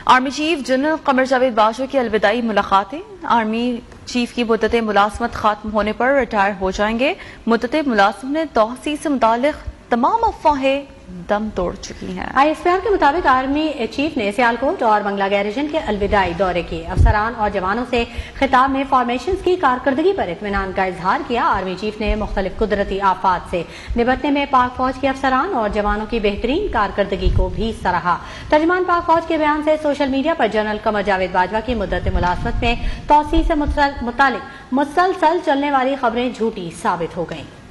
Army chief general Qamar Javed Bajwa की अलविदाई मुलाकातें। आर्मी चीफ की मुद्दत मुलाजमत खत्म होने पर रिटायर हो जाएंगे। मुद्दत मुलाजमत में तोसी से मुतालिक तमाम अफवाहें दम तोड़ चुकी हैं। ISPR के मुताबिक आर्मी चीफ ने सियालकोट और बंगला गैरिजन के अलविदाई दौरे किए। अफसरान और जवानों से खिताब में फॉर्मेशन की कारकर्दगी पर इत्मीनान का इजहार किया। आर्मी चीफ ने मुख्तलिफ कुदरती आफात से निपटने में पाक फौज के अफसरान और जवानों की बेहतरीन कारकर्दगी को भी सराहा। तर्जमान पाक फौज के बयान से सोशल मीडिया पर जनरल कमर जावेद बाजवा की मुद्दत मुलाजमत में तोसी से मुतालिक मुसलसल चलने वाली खबरें झूठी साबित हो गईं।